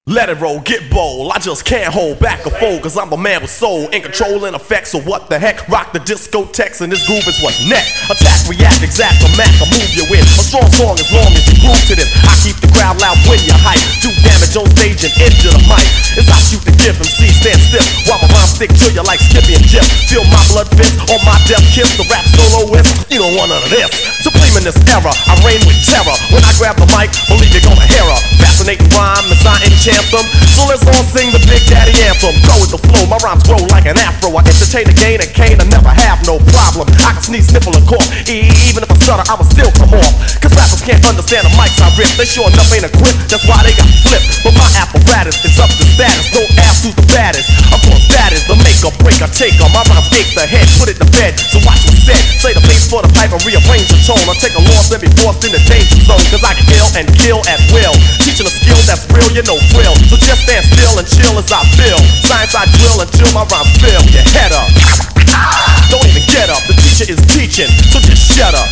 Let it roll, get bold, I just can't hold back or fold, cause I'm the man with soul, in control and effects, so what the heck, rock the discotheques and this groove is what's next. Attack, react, exact, the Mac, I'll move you in, a strong song as long as you groove to this. I keep the crowd loud when you hype, do damage on stage and into the mic. It's I shoot the gift, MC stand stiff, while my rhymes stick to you like Skippy and Jif. Feel my blood fist on my death kiss, the rap soloist, you don't want none of this. Supreme in this era, I reign with terror, when I grab the mic, believe you're gonna hear her. Fascinating rhyme, as I enchant them. So let's all sing the Big Daddy anthem. Go with the flow, my rhymes grow like an afro. I entertain the gain and cane, I never have no problem. I can sneeze, sniffle, and cough. Even if I stutter, I will still come off. Cause rappers can't understand the mics I rip. They sure enough ain't equipped, that's why they got flipped. But my apparatus is up to status. Don't ask who's the baddest. Of course that is the make or break or taker. My rhymes take the head, put it to bed. So watch what's said. Say the bass for the pipe and rearrange the tone. I take a loss and be forced in the danger zone. Cause I can kill and kill at will. Teaching a skill that's real, you know frill. So just stand still and chill as I feel. Science I drill until my rhymes fill your head up. Don't even get up, the teacher is teaching, so just shut up.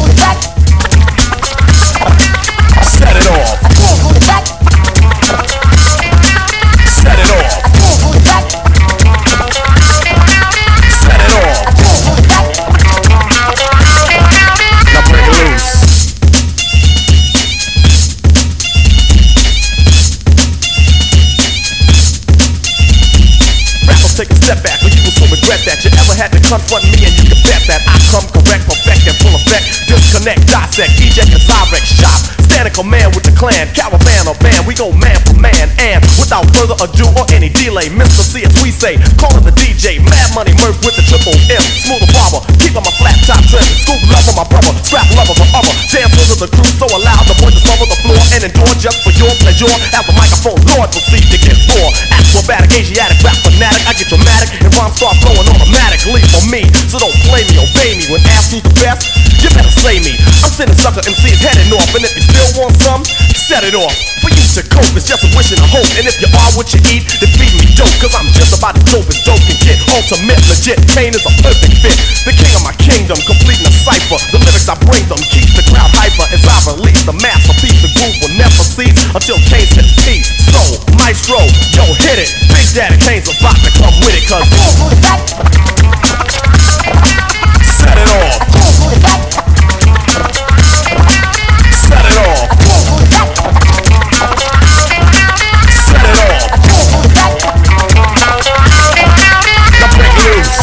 Set it off. Set it off. Set it off. Now break it loose. Take a step back, or you will soon regret that you ever had to confront me, and you can bet that I come correct, perfect, and full effect. Disconnect, dissect, eject, and direct shop. Stand in command with the clan, caravan or band. We go man for man, and without further ado or any delay, Mr. C as we say, call it the DJ. Mad Money Murph with the triple M. Smooth barber, keep on my flat top trim. Scoop love for my brother, scrap lover for other. Dancers of the crew so loud, the boys just smother the floor and endure just for your pleasure. As the microphone Lord proceed to get raw. Acrobatic, Asiatic, rap fanatic, I get dramatic, and rhymes start flowing automatically for me. So don't play me, obey me. When asked who's the best, you better say me. I'm sending sucker MCs heading off, and if you still want some, set it off. For you to cope, it's just a wish and a hope. And if you are what you eat, then feed me dope. Cause I'm just about as dope as dope can get. Ultimate, legit, Kane is a perfect fit. The king of my kingdom, completing a cipher. The lyrics I bring them keeps the crowd hyper. As I release the masterpiece, the groove will never cease until Kane says peace. So, maestro, yo, hit it. Big Daddy Kane's about to come with it, cause set it off. Set it off. Set it off. Now break loose.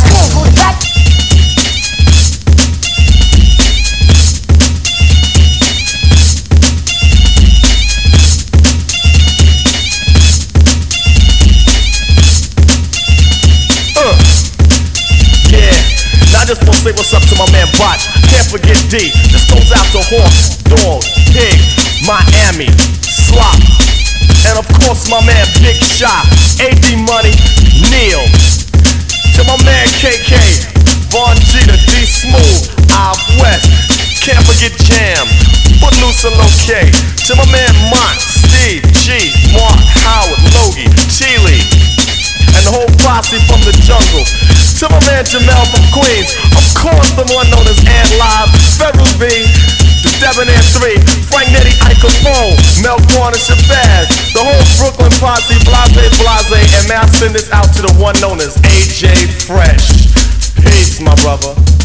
Just wanna say what's up to my man Botch. Can't forget D. This goes out to Horse, Dog, Pig, Miami, Slop, and of course my man Big Shot, AD Money, Neil. To my man KK, Von G to D Smooth, Out West. Can't forget Jam, Footloose and Located. To my man Mont, Steve, G, Mark, Howard, Logie, Chile, and the whole posse from the jungle. To my man Jamel from Queens, of course the one known as Ant Live, Ferrell B, the Debonair 3, Frank Nettie, Ike Capone, Mel Corner, Shabazz, the whole Brooklyn posse, Blase, and may I send this out to the one known as AJ Fresh. Peace, my brother.